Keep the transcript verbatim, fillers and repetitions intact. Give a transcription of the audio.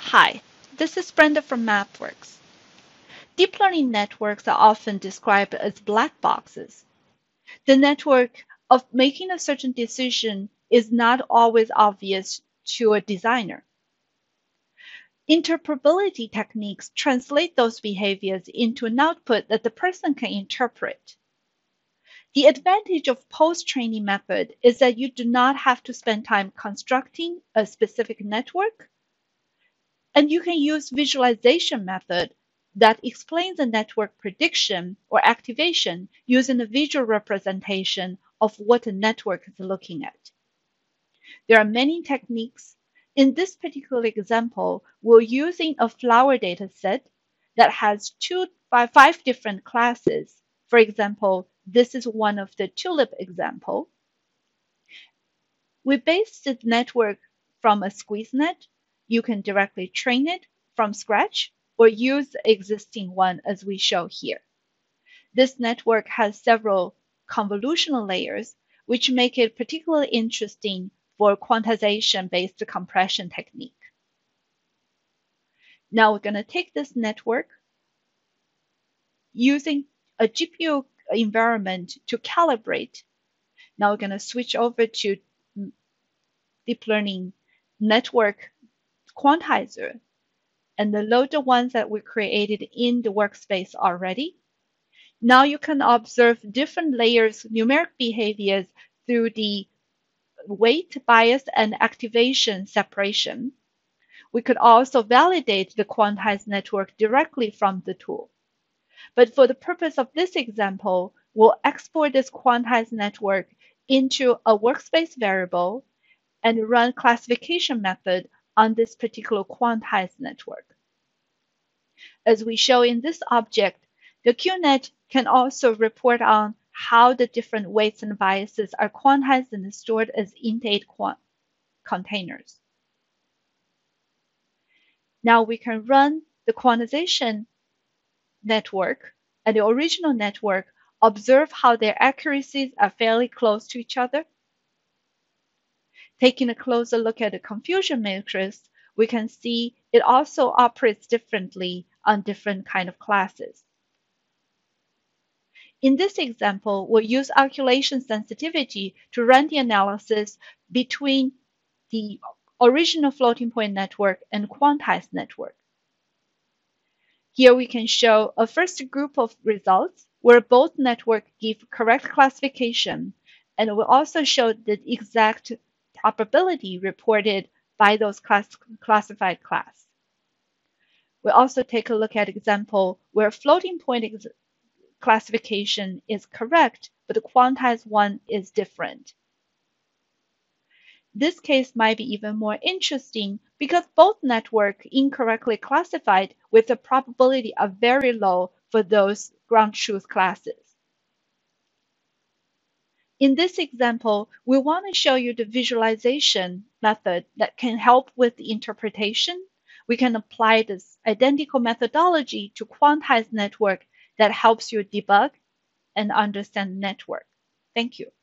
Hi, this is Brenda from MathWorks. Deep learning networks are often described as black boxes. The network of making a certain decision is not always obvious to a designer. Interpretability techniques translate those behaviors into an output that the person can interpret. The advantage of post-training method is that you do not have to spend time constructing a specific network, and you can use visualization method that explains the network prediction or activation using a visual representation of what a network is looking at. There are many techniques. In this particular example, we're using a flower data set that has two by five different classes. For example, this is one of the tulip example. We based the network from a squeeze net. You can directly train it from scratch or use the existing one as we show here. This network has several convolutional layers, which make it particularly interesting for quantization-based compression technique. Now we're going to take this network using a G P U environment to calibrate. Now we're going to switch over to deep learning network quantizer and load the ones that we created in the workspace already. Now you can observe different layers, numeric behaviors through the weight, bias, and activation separation. We could also validate the quantized network directly from the tool. But for the purpose of this example, we'll export this quantized network into a workspace variable and run classification method on this particular quantized network. As we show in this object, the Q net can also report on how the different weights and biases are quantized and stored as int8 containers. Now we can run the quantization network and the original network, observe how their accuracies are fairly close to each other. Taking a closer look at the confusion matrix, we can see it also operates differently on different kind of classes. In this example, we'll use calculation sensitivity to run the analysis between the original floating point network and quantized network. Here we can show a first group of results where both networks give correct classification, and we'll also show the exact probability reported by those class classified class. We'll also take a look at example where floating point classification is correct, but the quantized one is different. This case might be even more interesting because both networks incorrectly classified with the probability of very low for those ground truth classes. In this example, we want to show you the visualization method that can help with the interpretation. We can apply this identical methodology to quantized network that helps you debug and understand the network. Thank you.